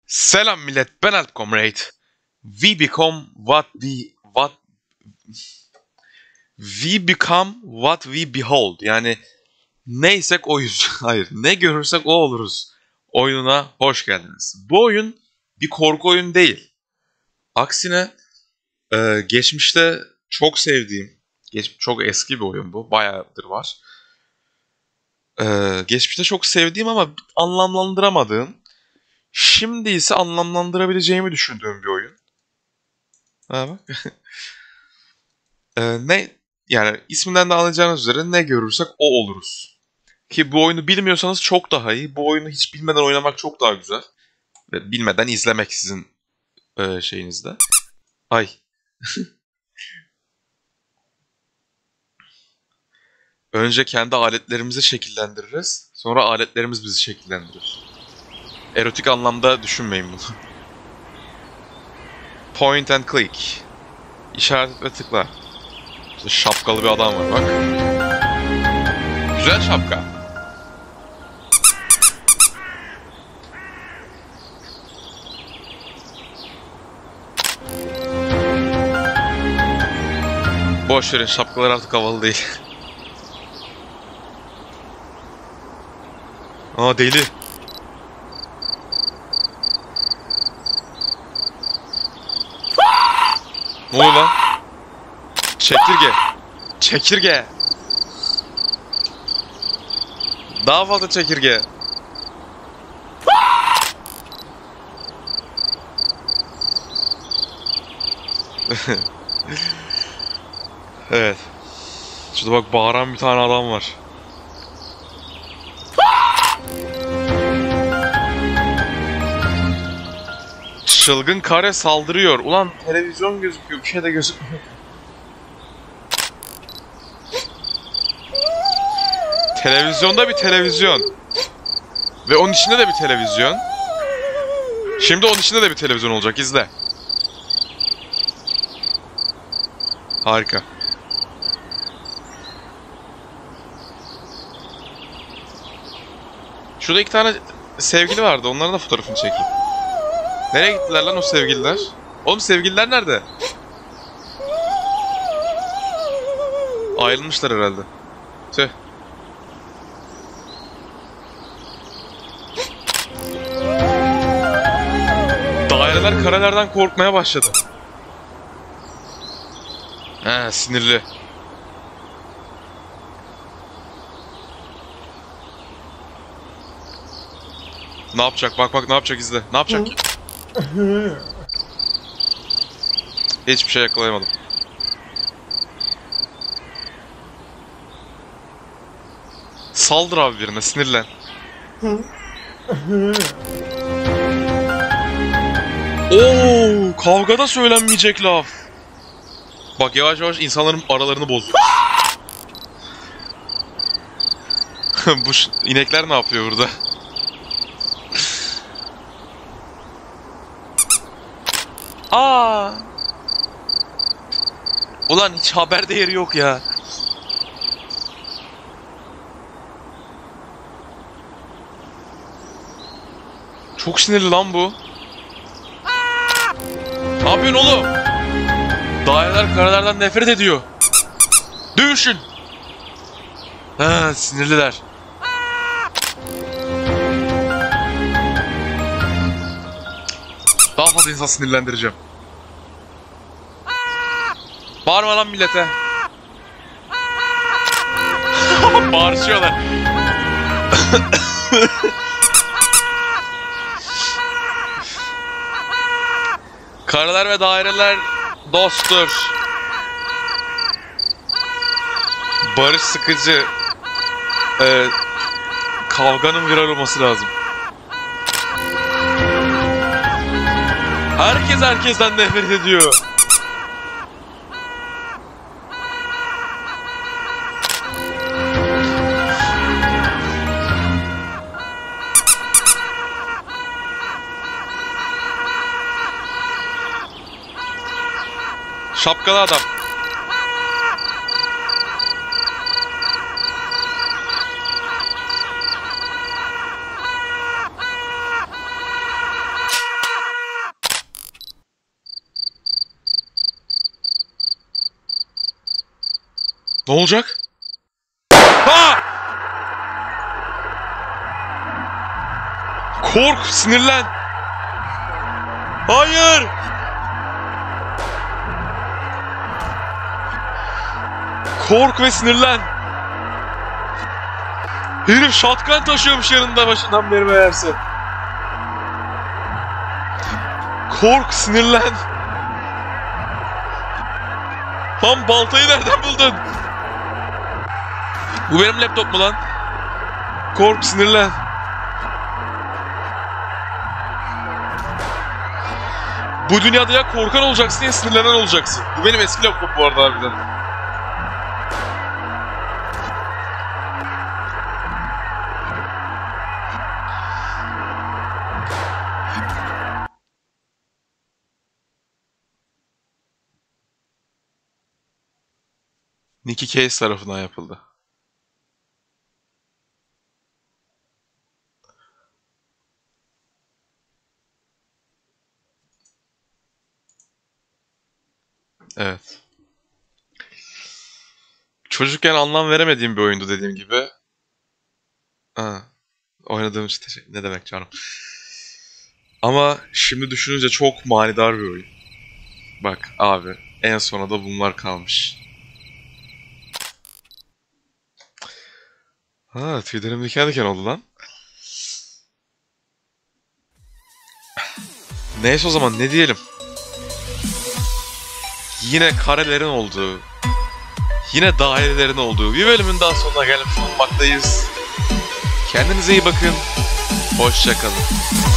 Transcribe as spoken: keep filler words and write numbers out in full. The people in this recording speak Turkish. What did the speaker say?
Selam millet, ben Alp Comrade. We become what we what we become what we behold. Yani neysek oyuz. Hayır, ne görürsek o oluruz. Oyununa hoş geldiniz. Bu oyun bir korku oyunu değil. Aksine e, geçmişte çok sevdiğim, geç, çok eski bir oyun bu. Bayağıdır var. E, geçmişte çok sevdiğim ama anlamlandıramadığım, şimdi ise anlamlandırabileceğimi düşündüğüm bir oyun. Ha bak. Ee, ne yani isminden de anlayacağınız üzere ne görürsek o oluruz. Ki bu oyunu bilmiyorsanız çok daha iyi. Bu oyunu hiç bilmeden oynamak çok daha güzel. Ve bilmeden izlemek sizin e, şeyinizde. Ay. Önce kendi aletlerimizi şekillendiririz. Sonra aletlerimiz bizi şekillendirir. Erotik anlamda düşünmeyin bunu. Point and click. İşaret ve tıkla. İşte şapkalı bir adam var bak. Güzel şapka. Boş verin, şapkalar artık havalı değil. Aa, deli. Ne oluyor lan? Çekirge. Çekirge. Daha fazla çekirge. Evet. Şurada bak, bağıran bir tane adam var. Çılgın kare saldırıyor. Ulan televizyon gözüküyor, bir şey de gözükmüyor. Televizyonda bir televizyon. Ve onun içinde de bir televizyon. Şimdi onun içinde de bir televizyon olacak, izle. Harika. Şurada iki tane sevgili vardı, onların da fotoğrafını çekeyim. Nereye gittiler lan o sevgililer? Oğlum, sevgililer nerede? Ayrılmışlar herhalde. Tüh. Daireler karelerden korkmaya başladı. He, sinirli. Ne yapacak? Bak bak, ne yapacak, izle. Ne yapacak ki? Hiçbir şey yakalayamadım. Saldır abi birine, sinirlen. Oo, kavgada söylenmeyecek laf. Bak, yavaş yavaş insanların aralarını bozuyor. Bu inekler ne yapıyor burada? Aa! Ulan hiç haber değeri yok ya. Çok sinirli lan bu. Ne yapıyorsun oğlum? Daireler karalardan nefret ediyor. Dövüşün. Ha, sinirliler. Daha fazla insan sinirlendireceğim. Bağırma lan millete. Bağırışıyorlar. Karalar ve daireler dosttur. Barış sıkıcı. Ee, kavganın viral olması lazım. Herkes herkesten nefret ediyor. Şapkalı adam. Ne olacak? Ha! Kork, sinirlen. Hayır! Kork ve sinirlen. Herif shotgun taşıyormuş yanında başından beri meğerse. Kork, sinirlen. Lan baltayı nereden buldun? Bu benim laptop mu lan? Kork, sinirlen. Bu dünyada ya korkan olacaksın ya sinirlenen olacaksın. Bu benim eski laptop bu arada harbiden. Nicky Cage tarafından yapıldı. Evet. Çocukken anlam veremediğim bir oyundu dediğim gibi. Ha, oynadığım için teşekkür. Ne demek canım. Ama şimdi düşününce çok manidar bir oyun. Bak abi, en sona da bunlar kalmış. Ha, tüylerim diken diken oldu lan. Neyse o zaman ne diyelim. Yine karelerin olduğu, yine dairelerin olduğu bir bölümün daha sonuna gelmiş bulunmaktayız. Kendinize iyi bakın. Hoşça kalın.